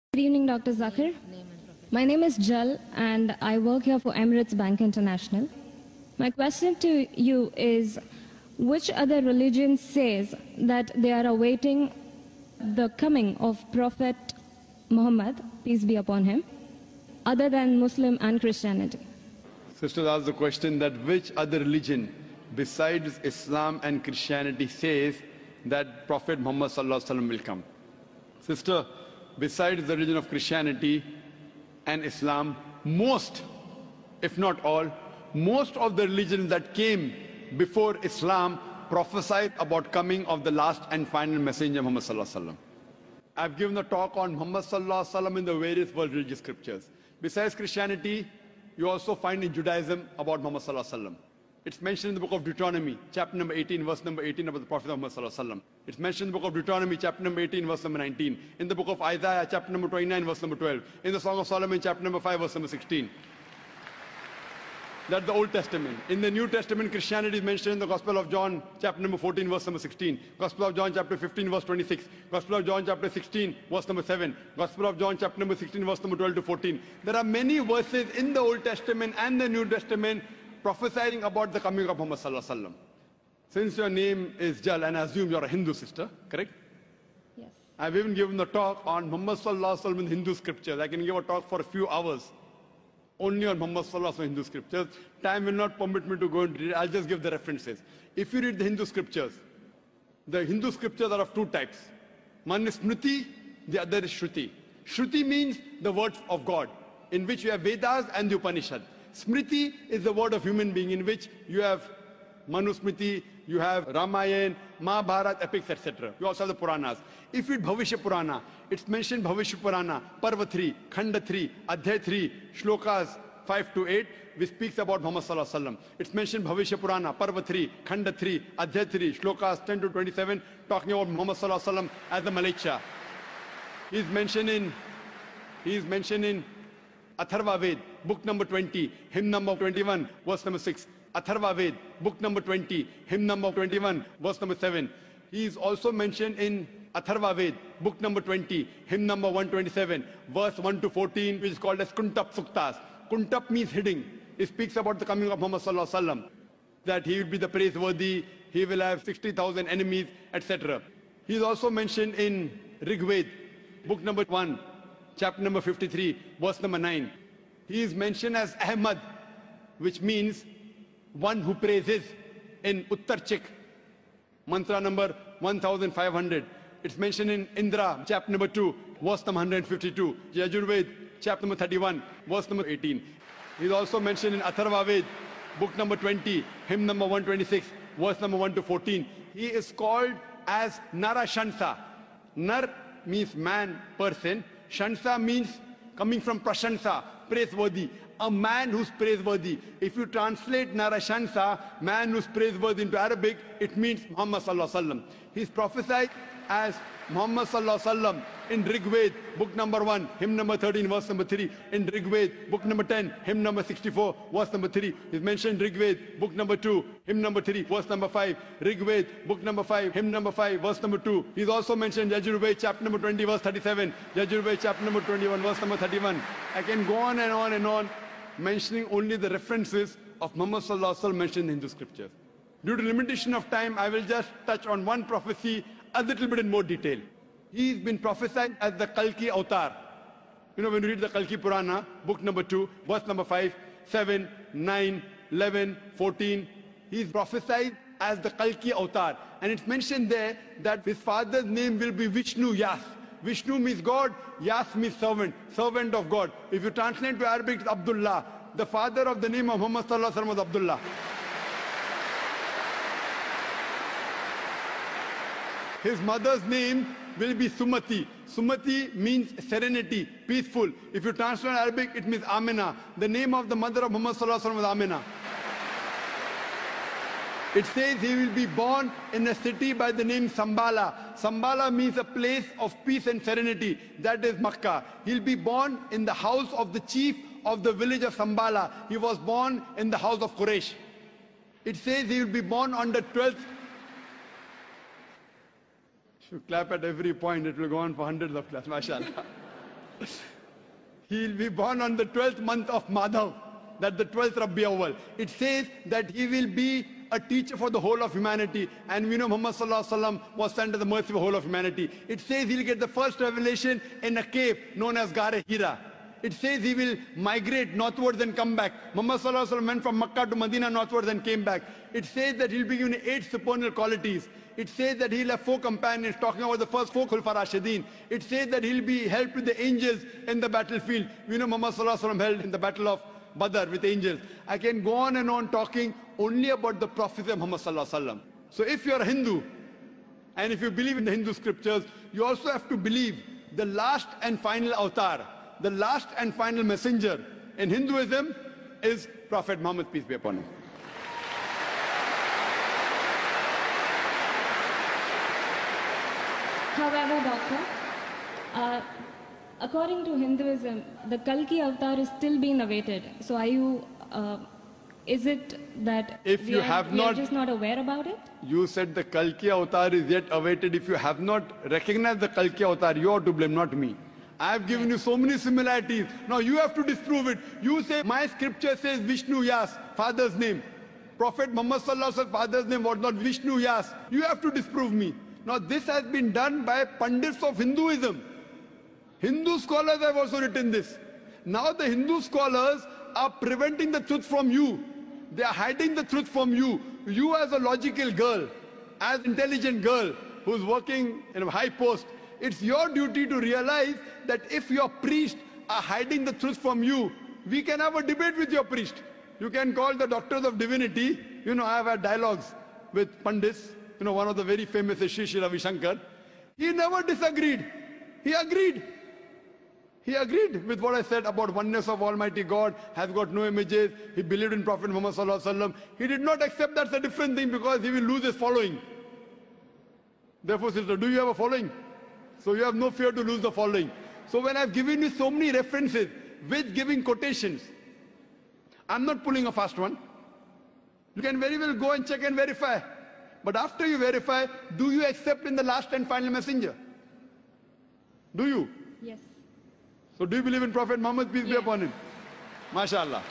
Good evening, Dr. Zakir. My name is Jal and I work here for Emirates Bank International. My question to you is, which other religion says that they are awaiting the coming of Prophet Muhammad, peace be upon him, other than Muslim and Christianity? Sisters asked the question that which other religion besides Islam and Christianity says that Prophet Muhammad will come. Sister, besides the religion of Christianity and Islam, most, if not all, most of the religions that came before Islam prophesied about coming of the last and final messenger Muhammad. I've given a talk on Muhammad in the various world religious scriptures. Besides Christianity, you also find in Judaism about Muhammad. It's mentioned in the book of Deuteronomy, chapter number 18, verse number 18 about the Prophet Muhammad. It's mentioned in the book of Deuteronomy, chapter number 18, verse number 19. In the book of Isaiah, chapter number 29, verse number 12. In the Song of Solomon, chapter number 5, verse number 16. That's the Old Testament. In the New Testament, Christianity is mentioned in the Gospel of John, chapter number 14, verse number 16. Gospel of John, chapter 15, verse 26. Gospel of John, chapter 16, verse number 7. Gospel of John, chapter number 16, verse number 12 to 14. There are many verses in the Old Testament and the New Testament prophesying about the coming of Muhammad. Since your name is Jal, and I assume you're a Hindu sister, correct? Yes. I've even given a talk on Muhammad in Hindu scriptures. I can give a talk for a few hours only on Muhammad in Hindu scriptures. Time will not permit me to go into it. I'll just give the references. If you read the Hindu scriptures are of two types. One is Smriti, the other is Shruti. Shruti means the words of God, in which you have Vedas and the Upanishad. Smriti is the word of human being, in which you have Manusmriti, you have Ramayana, Mahabharata, epics, etc. You also have the Puranas. If you read Bhavishya Purana, it's mentioned Bhavishya Purana, Parva 3, Khanda 3, Adhyay 3, Shlokas 5 to 8, which speaks about Muhammad. It's mentioned Bhavishya Purana, Parva 3, Khanda 3, Adhyay 3, Shlokas 10 to 27, talking about Muhammad as the Malacha. He is mentioned in Atharva Ved, book number 20, hymn number 21, verse number 6. Atharva Ved, book number 20, hymn number 21, verse number 7. He is also mentioned in Atharva Ved, book number 20, hymn number 127, verse 1 to 14, which is called as Kuntap Suktas. Kuntap means hiding. It speaks about the coming of Muhammad, that he will be the praiseworthy, he will have 60,000 enemies, etc. He is also mentioned in Rig Ved, book number 1, chapter number 53, verse number 9. He is mentioned as Ahmad, which means one who praises, in Uttar Chik, mantra number 1500. It's mentioned in Indra, chapter number 2, verse number 152. Yajurved, chapter number 31, verse number 18. He is also mentioned in Atharva Ved, book number 20, hymn number 126, verse number 1 to 14. He is called as Narashansa. Nar means man, person. Shansa means coming from Prashansa, praiseworthy. A man who's praiseworthy. If you translate Narashansa, man who's praiseworthy, into Arabic, it means Muhammad. He's prophesied as Muhammad in Rig Ved, book number 1, hymn number 13, verse number 3. In Rig Ved, book number 10, hymn number 64, verse number 3. He's mentioned Rig Ved, book number 2, hymn number 3, verse number 5. Rig Ved, book number 5, hymn number 5, verse number 2. He's also mentioned Yajurved, chapter number 20, verse 37. Yajurved, chapter number 21, verse number 31. I can go on and on and on, mentioning only the references of Muhammad mentioned in Hindu scriptures. Due to limitation of time, I will just touch on one prophecy a little bit in more detail. He's been prophesied as the Kalki Avatar. You know, when you read the Kalki Purana, book number 2, verse number 5, 7, 9, 11, 14, he's prophesied as the Kalki Avatar. And it's mentioned there that his father's name will be Vishnu Yas. Vishnu means God, Yas means servant, servant of God. If you translate to Arabic, it's Abdullah. The father of the name of Muhammad was Abdullah. His mother's name will be Sumati. Sumati means serenity, peaceful. If you translate Arabic, it means Amina. The name of the mother of Muhammad was Amina. It says he will be born in a city by the name Sambala. Sambala means a place of peace and serenity. That is Makkah. He'll be born in the house of the chief of the village of Sambala. He was born in the house of Quraysh. It says he will be born on the 12th. If you clap at every point, it will go on for hundreds of claps, mashallah. He will be born on the 12th month of Madhav, that the 12th Rabbi Awwal. It says that he will be a teacher for the whole of humanity. And we know Muhammad Sallallahu Alaihi Wasallam was sent to the mercy of the whole of humanity. It says he'll get the first revelation in a cave known as Gare Hira. It says he will migrate northwards and come back. Muhammad Sallallahu Alaihi Wasallam went from Makkah to Medina northwards and came back. It says that he'll be given 8 supernal qualities. It says that he'll have 4 companions, talking about the first 4 Khulfa Rashidin. It says that he'll be helped with the angels in the battlefield. We know Muhammad Sallallahu Alaihi Wasallam held in the battle of Badr with angels. I can go on and on talking only about the prophecy of Muhammad Sallallahu Alaihi Wasallam. So if you're a Hindu, and if you believe in the Hindu scriptures, you also have to believe the last and final avatar, the last and final messenger in Hinduism is Prophet Muhammad, peace be upon him. However, Doctor, according to Hinduism, the Kalki avatar is still being awaited. So are you, is it that we are just not aware about it? You said the Kalki avatar is yet awaited. If you have not recognized the Kalki avatar, you are to blame, not me. I have given you so many similarities. Now you have to disprove it. You say, my scripture says Vishnu Yas, father's name. Prophet Muhammad Sallallahu Alaihi Wasallam's father's name was not Vishnu Yas. You have to disprove me. Now this has been done by Pandits of Hinduism. Hindu scholars have also written this. Now the Hindu scholars are preventing the truth from you. They are hiding the truth from you. You as a logical girl, as intelligent girl who's working in a high post, it's your duty to realize that if your priests are hiding the truth from you, we can have a debate with your priest. You can call the doctors of divinity. You know, I have had dialogues with Pandits. You know, one of the very famous is Sri Sri Ravi Shankar. He never disagreed. He agreed. He agreed with what I said about oneness of Almighty God, has got no images. He believed in Prophet Muhammad Sallallahu Alaihi Wasallam. He did not accept that's a different thing because he will lose his following. Therefore, sister, do you have a following? So you have no fear to lose the following. So when I've given you so many references with giving quotations, I'm not pulling a fast one. You can very well go and check and verify. But after you verify, do you accept in the last and final messenger? Do you? Yes. So do you believe in Prophet Muhammad, peace be upon him? MashaAllah.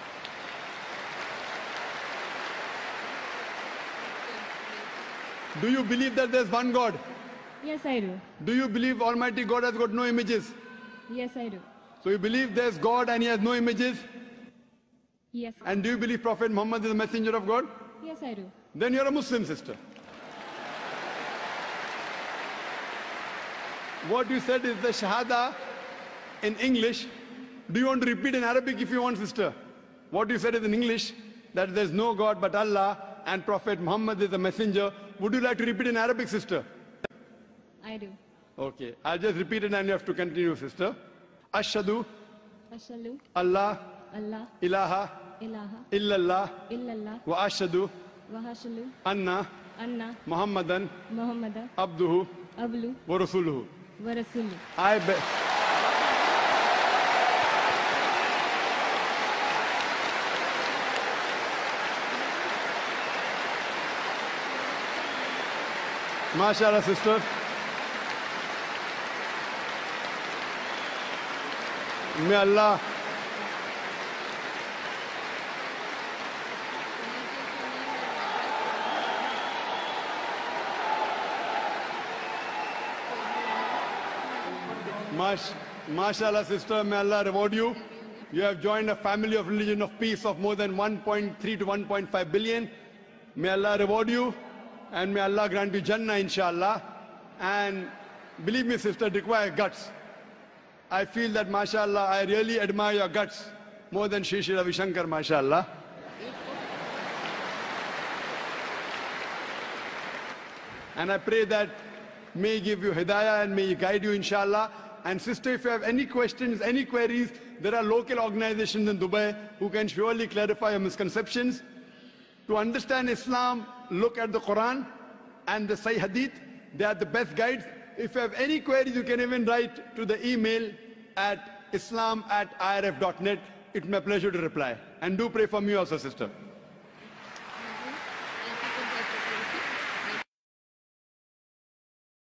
Do you believe that there's one God? Yes, I do. Do you believe Almighty God has got no images? Yes, I do. So you believe there's God and he has no images? Yes. And do you believe Prophet Muhammad is a messenger of God? Yes, I do. Then you're a Muslim, sister. What you said is the Shahada in English. Do you want to repeat in Arabic if you want, sister? What you said is in English, that there's no God but Allah and Prophet Muhammad is a messenger. Would you like to repeat in Arabic, sister? I do. Okay, I'll just repeat it and you have to continue, sister. Ashhadu Ashhadu Allah Allah ilaha ilaha illallah illallah wa ashhadu wa ashhadu anna anna Muhammadan Muhammadan abduhu ablu wa rasuluhu. wa rasuluh. I bet. MashaAllah, sister. May Allah MashaAllah, sister, may Allah reward you. You have joined a family of religion of peace of more than 1.3 to 1.5 billion. May Allah reward you and may Allah grant you Jannah, inshallah. And believe me, sister, it requires guts. I feel that, mashallah, I really admire your guts more than Sri Sri Ravi Shankar, mashallah. And I pray that may He give you hidayah and may He guide you, inshallah. And sister, if you have any questions, any queries, there are local organizations in Dubai who can surely clarify your misconceptions. To understand Islam, look at the Quran and the Sahih Hadith. They are the best guides. If you have any queries, you can even write to the email at islam@irf.net. It's my pleasure to reply. And do pray for me also, sister.